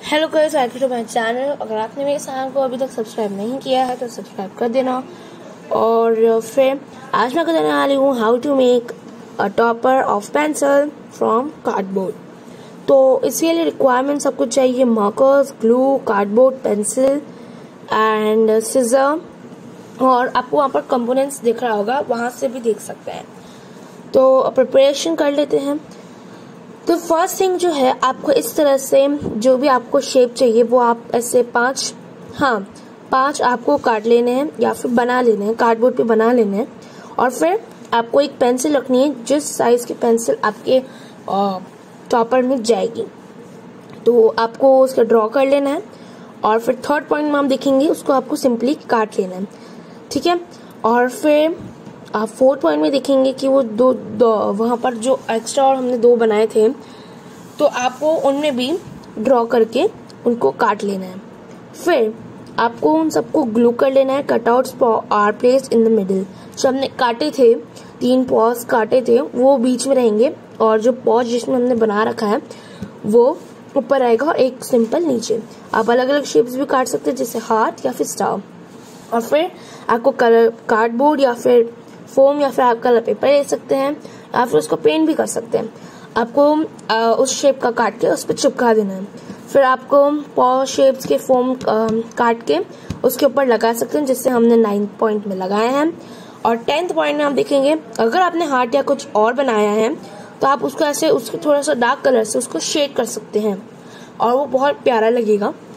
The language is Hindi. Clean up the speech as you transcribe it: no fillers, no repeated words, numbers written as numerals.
Hello guys, welcome to my channel. अगर आपने मेरे चैनल को अभी तक सब्सक्राइब नहीं किया है तो सब्सक्राइब कर देना। और फिर आज मैं बताने वाली हूँ how to make a topper of pencil from cardboard. तो इसके लिए रिक्वायरमेंट्स आपको चाहिए markers, glue, cardboard, pencil and scissor. और आपको वहाँ पर कंपोनेंट्स दिख रहा होगा, वहाँ से भी देख सकते हैं। तो प्रिपरेशन कर लेते हैं। तो फर्स्ट थिंग जो है, आपको इस तरह से जो भी आपको शेप चाहिए वो आप ऐसे पांच आपको काट लेने हैं या फिर बना लेने हैं, कार्डबोर्ड पे बना लेने हैं। और फिर आपको एक पेंसिल रखनी है जिस साइज की पेंसिल आपके टॉपर में जाएगी, तो आपको उसका ड्रॉ कर लेना है। और फिर थर्ड पॉइंट में हम देखेंगे, उसको आपको सिंपली काट लेना है, ठीक है। और फिर आप फोर्थ पॉइंट में देखेंगे कि वो दो वहाँ पर जो एक्स्ट्रा और हमने दो बनाए थे, तो आपको उनमें भी ड्रॉ करके उनको काट लेना है। फिर आपको उन सबको ग्लू कर लेना है। Cutouts are placed in the middle. जो हमने काटे थे, 3 पॉज काटे थे, वो बीच में रहेंगे और जो पॉज जिसमें हमने बना रखा है वो ऊपर आएगा और एक सिंपल नीचे। आप अलग अलग शेप्स भी काट सकते हैं, जैसे हार्ट या फिर स्टार। और फिर आपको कलर कार्डबोर्ड या फिर फोम या फिर आप कलर पेपर ले सकते हैं या फिर उसको पेंट भी कर सकते हैं। आपको उस शेप का काट के उस पर चिपका देना है। फिर आपको पॉ शेप्स के फोम काट के उसके ऊपर लगा सकते हैं, जिससे हमने 9th पॉइंट में लगाए हैं। और 10th पॉइंट में हम देखेंगे, अगर आपने हार्ट या कुछ और बनाया है तो आप उसको ऐसे उसके थोड़ा सा डार्क कलर से उसको शेड कर सकते हैं और वो बहुत प्यारा लगेगा।